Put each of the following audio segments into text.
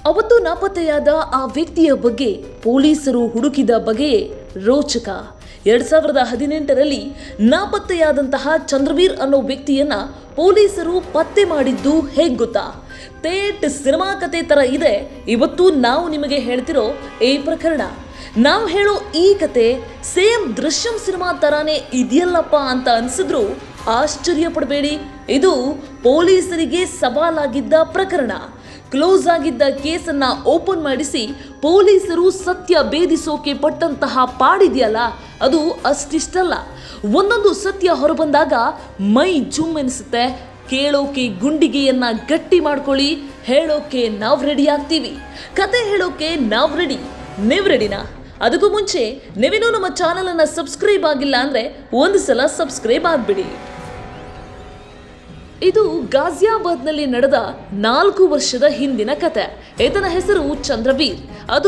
ಅವತ್ತು ನಾಪತ್ತೆಯಾದ ಆ ವ್ಯಕ್ತಿಯ ಬಗ್ಗೆ ಪೊಲೀಸರು ಹುಡುಕಿದ ಬಗೆಯೇ ರೋಚಕ. 2018ರಲ್ಲಿ ನಾಪತ್ತೆಯಾದಂತಹ ಚಂದ್ರವೀರ್ ಅನ್ನೋ ವ್ಯಕ್ತಿಯನ್ನ ಪೊಲೀಸರು ಪತ್ತೆ ಮಾಡಿದ್ದು ಹೇಗೆ ಗೊತ್ತಾ? ತೇಟ್ ಸಿನಿಮಾ ಕತೆ ತರ ಇದೆ ಇವತ್ತು ನಾವು ನಿಮಗೆ ಹೇಳ್ತಿರೋ ಈ ಪ್ರಕರಣ. ನಾವು ಹೇಳೋ ಈ ಕತೆ ಸೇಮ್ ದೃಶ್ಯಂ ಸಿನಿಮಾ ತರಾನೇ ಇದೆಯಲ್ಲಪ್ಪ ಅಂತ ಅನ್ಸಿದ್ರು ಆಶ್ಚರ್ಯ ಪಡಬೇಡಿ. ಇದು ಪೊಲೀಸರಿಗೆ ಸವಾಲಾಗಿದ್ದ ಪ್ರಕರಣ. ಕ್ಲೋಸ್ ಆಗಿದ್ದ ಕೇಸನ್ನ ಓಪನ್ ಮಾಡಿಸಿ ಪೊಲೀಸರು ಸತ್ಯ ಭೇದಿಸೋಕೆ ಪಟ್ಟಂತಹ ಪಾಡಿದೆಯಲ್ಲ, ಅದು ಅಷ್ಟಿಷ್ಟಲ್ಲ. ಒಂದೊಂದು ಸತ್ಯ ಹೊರಬಂದಾಗ ಮೈ ಜುಮ್ ಎನಿಸುತ್ತೆ. ಕೇಳೋಕೆ ಗುಂಡಿಗೆಯನ್ನ ಗಟ್ಟಿ ಮಾಡ್ಕೊಳ್ಳಿ, ಹೇಳೋಕೆ ನಾವು ರೆಡಿ ಆಗ್ತೀವಿ, ಕತೆ ಹೇಳೋಕೆ ನಾವು ರೆಡಿ. ನೀವು ರೆಡಿನಾ? ಅದಕ್ಕೂ ಮುಂಚೆ ನೀವೇನೂ ನಮ್ಮ ಚಾನಲ್ ಅನ್ನ ಸಬ್ಸ್ಕ್ರೈಬ್ ಆಗಿಲ್ಲ ಅಂದ್ರೆ ಒಂದು ಸಲ ಸಬ್ಸ್ಕ್ರೈಬ್ ಆಗ್ಬಿಡಿ. ಇದು ಗಾಜಿಯಾಬಾದ್ನಲ್ಲಿ ನಡೆದ 4 ವರ್ಷದ ಹಿಂದಿನ ಕತೆ. ಈತನ ಹೆಸರು ಚಂದ್ರವೀರ್. ಅದು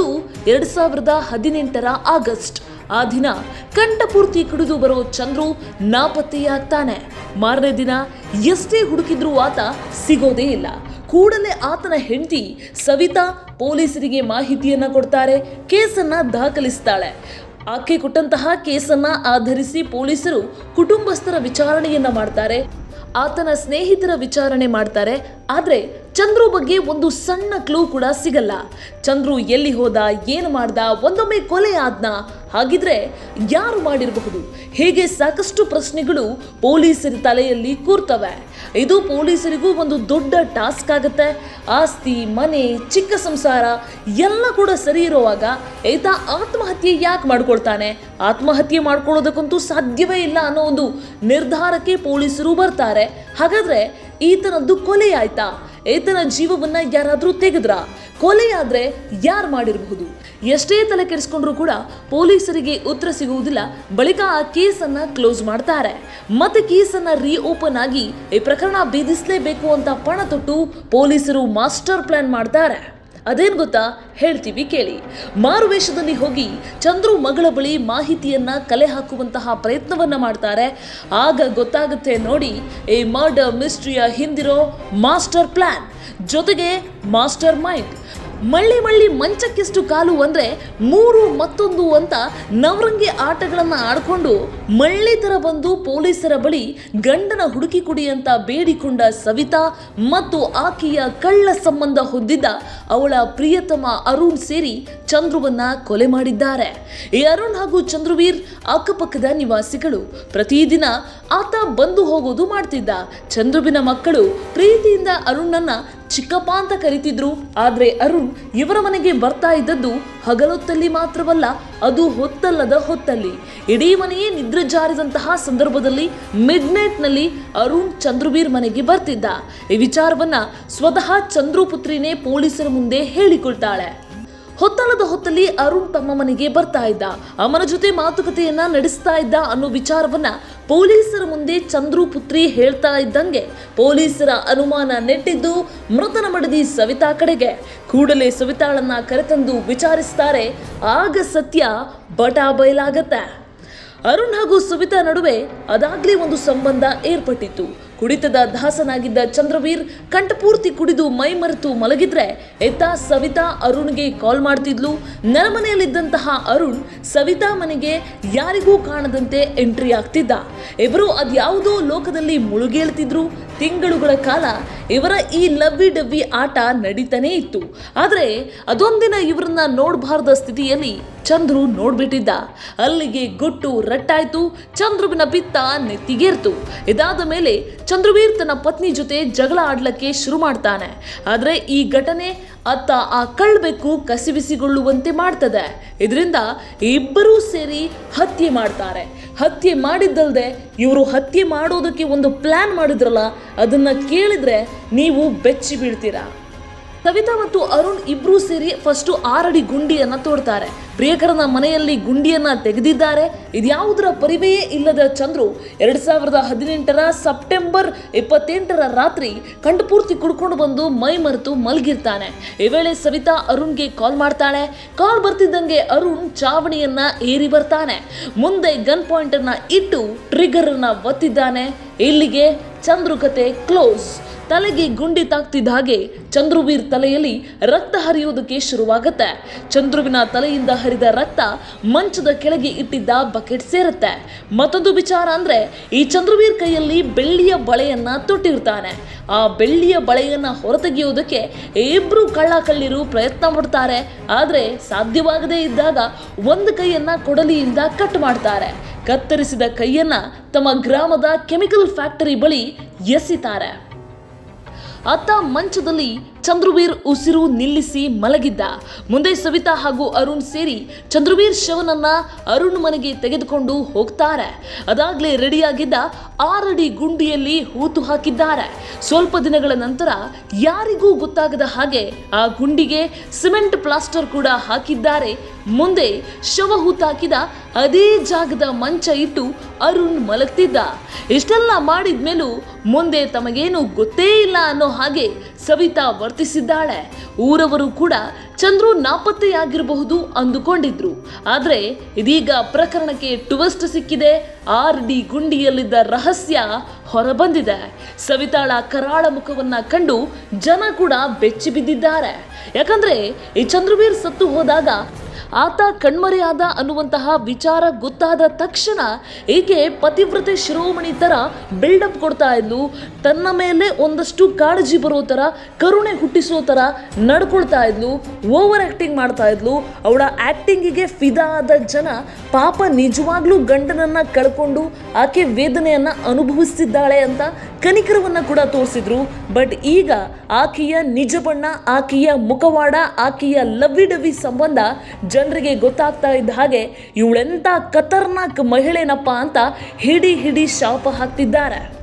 2018ರ ಆಗಸ್ಟ್. ಆ ದಿನ ಕಂಠಪೂರ್ತಿ ಕುಡಿದು ಬರೋ ಚಂದ್ರು ನಾಪತ್ತೆಯಾಗ್ತಾನೆ. ಮಾರನೇ ದಿನ ಎಷ್ಟೇ ಹುಡುಕಿದ್ರೂ ಆತ ಸಿಗೋದೇ ಇಲ್ಲ. ಕೂಡಲೇ ಆತನ ಹೆಂಡತಿ ಸವಿತಾ ಪೊಲೀಸರಿಗೆ ಮಾಹಿತಿಯನ್ನ ಕೊಡ್ತಾರೆ, ಕೇಸನ್ನ ದಾಖಲಿಸ್ತಾಳೆ. ಆಕೆ ಕೊಟ್ಟಂತಹ ಕೇಸನ್ನ ಆಧರಿಸಿ ಪೊಲೀಸರು ಕುಟುಂಬಸ್ಥರ ವಿಚಾರಣೆಯನ್ನ ಮಾಡ್ತಾರೆ, ಆತನ ಸ್ನೇಹಿತರ ವಿಚಾರಣೆ ಮಾಡ್ತಾರೆ. ಆದರೆ ಚಂದ್ರು ಬಗ್ಗೆ ಒಂದು ಸಣ್ಣ ಕ್ಲೂ ಕೂಡ ಸಿಗಲ್ಲ. ಚಂದ್ರು ಎಲ್ಲಿ ಹೋದ, ಏನು ಮಾಡ್ದ, ಒಂದೊಮ್ಮೆ ಕೊಲೆ ಆದ್ನ, ಹಾಗಿದ್ರೆ ಯಾರು ಮಾಡಿರಬಹುದು? ಹೀಗೆ ಸಾಕಷ್ಟು ಪ್ರಶ್ನೆಗಳು ಪೊಲೀಸರ ತಲೆಯಲ್ಲಿ ಕೂರ್ತವೆ. ಇದು ಪೊಲೀಸರಿಗೂ ಒಂದು ದೊಡ್ಡ ಟಾಸ್ಕ್ ಆಗುತ್ತೆ. ಆಸ್ತಿ, ಮನೆ, ಚಿಕ್ಕ ಸಂಸಾರ ಎಲ್ಲ ಕೂಡ ಸರಿ ಇರುವಾಗ ಈತ ಆತ್ಮಹತ್ಯೆ ಯಾಕೆ ಮಾಡ್ಕೊಳ್ತಾನೆ? ಆತ್ಮಹತ್ಯೆ ಮಾಡ್ಕೊಳ್ಳೋದಕ್ಕಂತೂ ಸಾಧ್ಯವೇ ಇಲ್ಲ ಅನ್ನೋ ಒಂದು ನಿರ್ಧಾರಕ್ಕೆ ಪೊಲೀಸರು ಬರ್ತಾರೆ. ಹಾಗಾದ್ರೆ ಈತನದ್ದು ಕೊಲೆ ಆಯ್ತಾ? ಈತನ ಜೀವವನ್ನ ಯಾರಾದ್ರೂ ತೆಗೆದ್ರ? ಕೊಲೆಯಾದ್ರೆ ಯಾರು ಮಾಡಿರಬಹುದು? ಎಷ್ಟೇ ತಲೆ ಕೆಡಿಸ್ಕೊಂಡ್ರು ಕೂಡ ಪೊಲೀಸರಿಗೆ ಉತ್ತರ ಸಿಗುವುದಿಲ್ಲ. ಬಳಿಕ ಆ ಕೇಸನ್ನ ಕ್ಲೋಸ್ ಮಾಡ್ತಾರೆ. ಮತ್ತೆ ಕೇಸನ್ನ ರೀಓಪನ್ ಆಗಿ ಈ ಪ್ರಕರಣ ಭೇದಿಸಲೇಬೇಕು ಅಂತ ಪಣ ತೊಟ್ಟು ಪೊಲೀಸರು ಮಾಸ್ಟರ್ ಪ್ಲಾನ್ ಮಾಡ್ತಾರೆ. ಅದೇನು ಗೊತ್ತಾ? ಹೇಳ್ತೀವಿ ಕೇಳಿ. ಮಾರುವೇಷದಲ್ಲಿ ಹೋಗಿ ಚಂದ್ರು ಮಗಳ ಬಳಿ ಮಾಹಿತಿಯನ್ನ ಕಲೆ ಹಾಕುವಂತಹ ಪ್ರಯತ್ನವನ್ನ ಮಾಡ್ತಾರೆ. ಆಗ ಗೊತ್ತಾಗುತ್ತೆ ನೋಡಿ ಈ ಮರ್ಡರ್ ಮಿಸ್ಟ್ರಿಯ ಹಿಂದಿರೋ ಮಾಸ್ಟರ್ ಪ್ಲಾನ್, ಜೊತೆಗೆ ಮಾಸ್ಟರ್ ಮೈಂಡ್. ಮಳ್ಳಿ ಮಂಚಕ್ಕೆಷ್ಟು ಕಾಲು ಅಂದ್ರೆ 3 ಮತ್ತೊಂದು ಅಂತ ನವರಂಗಿ ಆಟಗಳನ್ನ ಆಡ್ಕೊಂಡು ಮಳ್ಳಿ ತರ ಬಂದು ಪೊಲೀಸರ ಬಳಿ ಗಂಡನ ಹುಡುಕಿ ಕೊಡಿ ಅಂತ ಬೇಡಿಕೊಂಡ ಸವಿತಾ ಮತ್ತು ಆಕೆಯ ಕಳ್ಳ ಸಂಬಂಧ ಹೊಂದಿದ್ದ ಅವಳ ಪ್ರಿಯತಮ ಅರುಣ್ ಸೇರಿ ಚಂದ್ರುವನ್ನ ಕೊಲೆ ಮಾಡಿದ್ದಾರೆ. ಈ ಅರುಣ್ ಹಾಗೂ ಚಂದ್ರವೀರ್ ಅಕ್ಕಪಕ್ಕದ ನಿವಾಸಿಗಳು. ಪ್ರತಿದಿನ ಆತ ಬಂದು ಹೋಗೋದು ಮಾಡ್ತಿದ್ದ. ಚಂದ್ರುವಿನ ಮಕ್ಕಳು ಪ್ರೀತಿಯಿಂದ ಅರುಣನ್ನ ಚಿಕ್ಕಪ್ಪ ಅಂತ ಕರೀತಿದ್ರು. ಆದ್ರೆ ಅರುಣ್ ಇವರ ಮನೆಗೆ ಬರ್ತಾ ಇದ್ದದ್ದು ಹಗಲೊತ್ತಲ್ಲಿ ಮಾತ್ರವಲ್ಲ, ಅದು ಹೊತ್ತಲ್ಲದ ಹೊತ್ತಲ್ಲಿ. ಇಡೀ ಮನೆಯೇ ನಿದ್ರೆ ಜಾರಿದಂತಹ ಸಂದರ್ಭದಲ್ಲಿ ಮಿಡ್ ನೈಟ್ ನಲ್ಲಿ ಅರುಣ್ ಚಂದ್ರವೀರ್ ಮನೆಗೆ ಬರ್ತಿದ್ದ. ಈ ವಿಚಾರವನ್ನ ಸ್ವತಃ ಚಂದ್ರು ಪುತ್ರಿನೇ ಪೊಲೀಸರ ಮುಂದೆ ಹೇಳಿಕೊಳ್ತಾಳೆ. ಹೊತ್ತಲ್ಲದ ಹೊತ್ತಲ್ಲಿ ಅರುಣ್ ತಮ್ಮ ಮನೆಗೆ ಬರ್ತಾ ಇದ್ದ, ಅಮ್ಮನ ಜೊತೆ ಮಾತುಕತೆಯನ್ನ ನಡೆಸ್ತಾ ಇದ್ದ ಅನ್ನೋ ವಿಚಾರವನ್ನ ಪೊಲೀಸರ ಮುಂದೆ ಚಂದ್ರು ಪುತ್ರಿ ಹೇಳ್ತಾ ಇದ್ದಂಗೆ ಪೊಲೀಸರ ಅನುಮಾನ ನೆಟ್ಟಿದ್ದು ಮೃತನ ಮಡದಿ ಸವಿತಾ ಕಡೆಗೆ. ಕೂಡಲೇ ಸವಿತಾಳನ್ನ ಕರೆತಂದು ವಿಚಾರಿಸ್ತಾರೆ. ಆಗ ಸತ್ಯ ಬಟಾ ಬಯಲಾಗತ್ತೆ. ಅರುಣ್ ಹಾಗೂ ಸವಿತಾ ನಡುವೆ ಅದಾಗ್ಲೇ ಒಂದು ಸಂಬಂಧ ಏರ್ಪಟ್ಟಿತ್ತು. ಕುಡಿತದ ದಾಸನಾಗಿದ್ದ ಚಂದ್ರವೀರ್ ಕಂಠಪೂರ್ತಿ ಕುಡಿದು ಮೈ ಮರೆತು ಮಲಗಿದ್ರೆ ಎತ್ತ ಸವಿತಾ ಅರುಣ್ಗೆ ಕಾಲ್ ಮಾಡ್ತಿದ್ಲು. ನೆರಮನೆಯಲ್ಲಿದ್ದಂತಹ ಅರುಣ್ ಸವಿತಾ ಮನೆಗೆ ಯಾರಿಗೂ ಕಾಣದಂತೆ ಎಂಟ್ರಿ ಆಗ್ತಿದ್ದ. ಇವರು ಅದ್ಯಾವುದೋ ಲೋಕದಲ್ಲಿ ಮುಳುಗೇಳ್ತಿದ್ರು. ತಿಂಗಳುಗಳ ಕಾಲ ಇವರ ಈ ಲವ್ವಿ ಡವ್ವಿ ಆಟ ನಡೀತಾನೆ ಇತ್ತು. ಆದ್ರೆ ಅದೊಂದಿನ ಇವರನ್ನ ನೋಡಬಾರದ ಸ್ಥಿತಿಯಲ್ಲಿ ಚಂದ್ರು ನೋಡ್ಬಿಟ್ಟಿದ್ದ. ಅಲ್ಲಿಗೆ ಗುಟ್ಟು ರಟ್ಟಾಯ್ತು. ಚಂದ್ರುವಿನ ಪಿತ್ತ ನೆತ್ತಿಗೇರ್ತು. ಇದಾದ ಮೇಲೆ ಚಂದ್ರವೀರ್ ತನ್ನ ಪತ್ನಿ ಜೊತೆ ಜಗಳ ಆಡ್ಲಕ್ಕೆ ಶುರು ಮಾಡ್ತಾನೆ. ಆದ್ರೆ ಈ ಘಟನೆ ಅತ್ತ ಆ ಕಳ್ಬೇಕು ಕಸಿವಿಸಿಗೊಳ್ಳುವಂತೆ ಮಾಡ್ತದೆ. ಇದರಿಂದ ಇಬ್ಬರೂ ಸೇರಿ ಹತ್ಯೆ ಮಾಡ್ತಾರೆ. ಹತ್ಯೆ ಮಾಡಿದ್ದಲ್ದೆ ಇವರು ಹತ್ಯೆ ಮಾಡೋದಕ್ಕೆ ಒಂದು ಪ್ಲಾನ್ ಮಾಡಿದ್ರಲ್ಲ, ಅದನ್ನ ಕೇಳಿದ್ರೆ ನೀವು ಬೆಚ್ಚಿ ಬೀಳ್ತೀರಾ. ಸವಿತಾ ಮತ್ತು ಅರುಣ್ ಇಬ್ರು ಸೇರಿ ಫಸ್ಟ್ 6 ಅಡಿ ಗುಂಡಿಯನ್ನ ತೋಡ್ತಾರೆ. ಪ್ರಿಯಕರನ ಮನೆಯಲ್ಲಿ ಗುಂಡಿಯನ್ನ ತೆಗೆದಿದ್ದಾರೆ. ಇದ್ಯಾವುದರ ಪರಿವೆಯೇ ಇಲ್ಲದ ಚಂದ್ರು 2018ರ ಸೆಪ್ಟೆಂಬರ್ 28ರ ರಾತ್ರಿ ಕಂಠಪೂರ್ತಿ ಕುಡ್ಕೊಂಡು ಬಂದು ಮೈ ಮರೆತು ಮಲಗಿರ್ತಾನೆ. ಈ ವೇಳೆ ಸವಿತಾ ಅರುಣ್ಗೆ ಕಾಲ್ ಮಾಡ್ತಾಳೆ. ಕಾಲ್ ಬರ್ತಿದ್ದಂಗೆ ಅರುಣ್ ಚಾವಣಿಯನ್ನ ಏರಿ ಬರ್ತಾನೆ. ಮುಂದೆ ಗನ್ ಪಾಯಿಂಟ್ ಅನ್ನ ಇಟ್ಟು ಟ್ರಿಗರ್ ಅನ್ನ ಒತ್ತಿದ್ದಾನೆ. ಇಲ್ಲಿಗೆ ಚಂದ್ರು ಕತೆ ಕ್ಲೋಸ್. ತಲೆಗೆ ಗುಂಡಿ ತಾಕ್ತಿದ್ದ ಹಾಗೆ ಚಂದ್ರವೀರ್ ತಲೆಯಲ್ಲಿ ರಕ್ತ ಹರಿಯೋದಕ್ಕೆ ಶುರುವಾಗುತ್ತೆ. ಚಂದ್ರುವಿನ ತಲೆಯಿಂದ ಹರಿದ ರಕ್ತ ಮಂಚದ ಕೆಳಗೆ ಇಟ್ಟಿದ್ದ ಬಕೆಟ್ ಸೇರುತ್ತೆ. ಮತ್ತೊಂದು ವಿಚಾರ ಅಂದ್ರೆ ಈ ಚಂದ್ರವೀರ್ ಕೈಯಲ್ಲಿ ಬೆಳ್ಳಿಯ ಬಳೆಯನ್ನ ತೊಟ್ಟಿರ್ತಾನೆ. ಆ ಬೆಳ್ಳಿಯ ಬಳೆಯನ್ನ ಹೊರತೆಗೆಯೋದಕ್ಕೆ ಇಬ್ರು ಕಳ್ಳರು ಪ್ರಯತ್ನ ಪಡ್ತಾರೆ. ಆದ್ರೆ ಸಾಧ್ಯವಾಗದೇ ಇದ್ದಾಗ ಒಂದು ಕೈಯನ್ನ ಕೊಡಲಿಯಿಂದ ಕಟ್ ಮಾಡ್ತಾರೆ. ಕತ್ತರಿಸಿದ ಕೈಯನ್ನ ತಮ್ಮ ಗ್ರಾಮದ ಕೆಮಿಕಲ್ ಫ್ಯಾಕ್ಟರಿ ಬಳಿ ಎಸಿತಾರೆ. ಅತ್ತ ಮಂಚದಲ್ಲಿ ಚಂದ್ರವೀರ್ ಉಸಿರು ನಿಲ್ಲಿಸಿ ಮಲಗಿದ್ದ. ಮುಂದೆ ಸವಿತಾ ಹಾಗೂ ಅರುಣ್ ಸೇರಿ ಚಂದ್ರವೀರ್ ಶವನನ್ನ ಅರುಣ್ ಮನೆಗೆ ತೆಗೆದುಕೊಂಡು ಹೋಗ್ತಾರೆ. ಅದಾಗ್ಲೇ ರೆಡಿಯಾಗಿದ್ದ 6 ಅಡಿ ಗುಂಡಿಯಲ್ಲಿ ಹೂತು ಹಾಕಿದ್ದಾರೆ. ಸ್ವಲ್ಪ ದಿನಗಳ ನಂತರ ಯಾರಿಗೂ ಗೊತ್ತಾಗದ ಹಾಗೆ ಆ ಗುಂಡಿಗೆ ಸಿಮೆಂಟ್ ಪ್ಲಾಸ್ಟರ್ ಕೂಡ ಹಾಕಿದ್ದಾರೆ. ಮುಂದೆ ಶವ ಹೂತಾಕಿದ ಅದೇ ಜಾಗದ ಮಂಚ ಇಟ್ಟು ಅರುಣ್ ಮಲಗ್ತಿದ್ದ. ಇಷ್ಟೆಲ್ಲ ಮಾಡಿದ್ಮೇಲೂ ಮುಂದೆ ತಮಗೇನು ಗೊತ್ತೇ ಇಲ್ಲ ಅನ್ನೋ ಹಾಗೆ ಸವಿತಾ ವರ್ತಿಸಿದ್ದಾಳೆ. ಊರವರು ಕೂಡ ಚಂದ್ರು ನಾಪತ್ತೆಯಾಗಿರಬಹುದು ಅಂದುಕೊಂಡಿದ್ರು. ಆದ್ರೆ ಇದೀಗ ಪ್ರಕರಣಕ್ಕೆ ಟ್ವಿಸ್ಟ್ ಸಿಕ್ಕಿದೆ. 6 ಅಡಿ ಗುಂಡಿಯಲ್ಲಿದ್ದ ರಹಸ್ಯ ಹೊರಬಂದಿದೆ. ಸವಿತಾಳ ಕರಾಳ ಮುಖವನ್ನ ಕಂಡು ಜನ ಕೂಡ ಬೆಚ್ಚಿ ಬಿದ್ದಿದ್ದಾರೆ. ಯಾಕಂದ್ರೆ ಈ ಚಂದ್ರವೀರ್ ಸತ್ತು ಹೋದಾಗ ಆತ ಕಣ್ಮರೆಯಾದ ಅನ್ನುವಂತಹ ವಿಚಾರ ಗೊತ್ತಾದ ತಕ್ಷಣ ಈಕೆ ಪತಿವ್ರತೆ ಶಿರೋಮಣಿ ತರ ಬಿಲ್ಡಪ್ ಕೊಡ್ತಾ ಇದ್ಲು. ತನ್ನ ಮೇಲೆ ಒಂದಷ್ಟು ಕಾಳಜಿ ಬರೋ ತರ, ಕರುಣೆ ಹುಟ್ಟಿಸೋ ತರ ನಡ್ಕೊಳ್ತಾ ಇದ್ಲು. ಓವರ್ ಆಕ್ಟಿಂಗ್ ಮಾಡ್ತಾ ಇದ್ಲು. ಅವಳ ಆಕ್ಟಿಂಗಿಗೆ ಫಿದಾ ಆದ ಜನ ಪಾಪ ನಿಜವಾಗ್ಲೂ ಗಂಡನನ್ನ ಕಳ್ಕೊಂಡು ಆಕೆ ವೇದನೆಯನ್ನ ಅನುಭವಿಸ್ತಿದ್ದಾಳೆ ಅಂತ ಕನಿಕರವನ್ನ ಕೂಡ ತೋರಿಸಿದ್ರು. ಬಟ್ ಈಗ ಆಕೆಯ ನಿಜ ಬಣ್ಣ, ಆಕೆಯ ಮುಖವಾಡ, ಆಕೆಯ ಲವ್ವಿ ಡವ್ವಿ ಸಂಬಂಧ ಜನರಿಗೆ ಗೊತ್ತಾಗ್ತಾ ಇದ್ದ ಹಾಗೆ ಇವಳೆಂತ ಖತರ್ನಾಕ್ ಮಹಿಳೆನಪ್ಪ ಅಂತ ಹಿಡಿ ಶಾಪ ಹಾಕ್ತಿದ್ದಾರೆ.